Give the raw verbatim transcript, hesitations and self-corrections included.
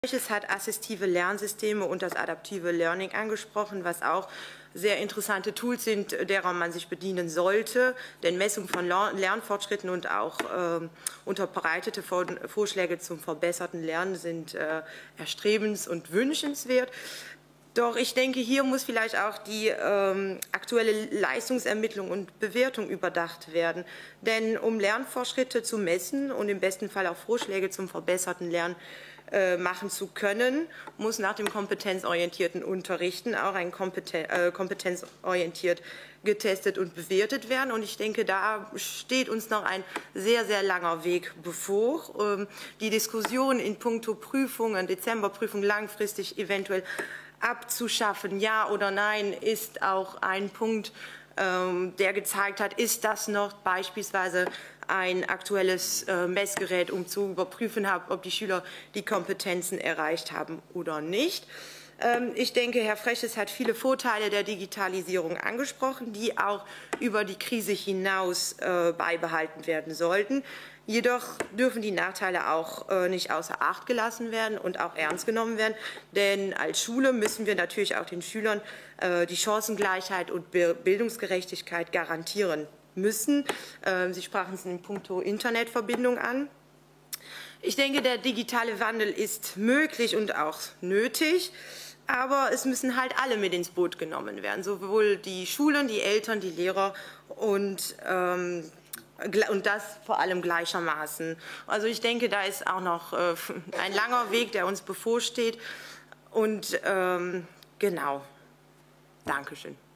Es hat assistive Lernsysteme und das adaptive Learning angesprochen, was auch sehr interessante Tools sind, derer man sich bedienen sollte. Denn Messung von Lernfortschritten und auch äh, unterbreitete Vorschläge zum verbesserten Lernen sind äh, erstrebens- und wünschenswert. Doch ich denke, hier muss vielleicht auch die ähm, aktuelle Leistungsermittlung und Bewertung überdacht werden. Denn um Lernfortschritte zu messen und im besten Fall auch Vorschläge zum verbesserten Lernen äh, machen zu können, muss nach dem kompetenzorientierten Unterrichten auch ein kompeten äh, kompetenzorientiert getestet und bewertet werden. Und ich denke, da steht uns noch ein sehr, sehr langer Weg bevor. Ähm, die Diskussion in puncto Prüfungen, Dezemberprüfung langfristig eventuell abzuschaffen, ja oder nein, ist auch ein Punkt, ähm, der gezeigt hat, ist das noch beispielsweise ein aktuelles äh, Messgerät, um zu überprüfen, ob die Schüler die Kompetenzen erreicht haben oder nicht. Ähm, ich denke, Herr Freches hat viele Vorteile der Digitalisierung angesprochen, die auch über die Krise hinaus äh, beibehalten werden sollten. Jedoch dürfen die Nachteile auch äh, nicht außer Acht gelassen werden und auch ernst genommen werden. Denn als Schule müssen wir natürlich auch den Schülern äh, die Chancengleichheit und Bildungsgerechtigkeit garantieren müssen. Äh, Sie sprachen es in puncto Internetverbindung an. Ich denke, der digitale Wandel ist möglich und auch nötig. Aber es müssen halt alle mit ins Boot genommen werden, sowohl die Schulen, die Eltern, die Lehrer und ähm, Und das vor allem gleichermaßen. Also ich denke, da ist auch noch äh, ein langer Weg, der uns bevorsteht. Und ähm, genau. Dankeschön.